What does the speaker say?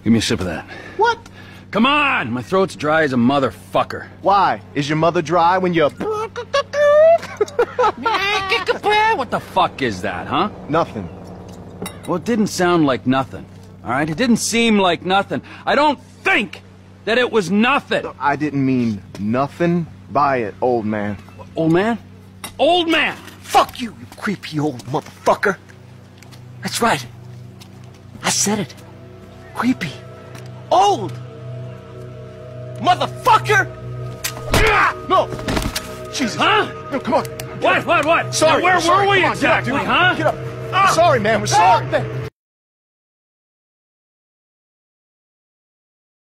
Give me a sip of that. What? Come on! My throat's dry as a motherfucker. Why? Is your mother dry when you're... What the fuck is that, huh? Nothing. Well, it didn't sound like nothing. All right? It didn't seem like nothing. I don't think that it was nothing. I didn't mean nothing by it, old man. Old man? Old man! Fuck you, you creepy old motherfucker. That's right. I said it. Creepy. Old. Motherfucker! No! Jesus. Huh? No, come on. What? Sorry. Now, where sorry. were we Come on, exactly, get up, huh? Get up. We're sorry, man. We're sorry.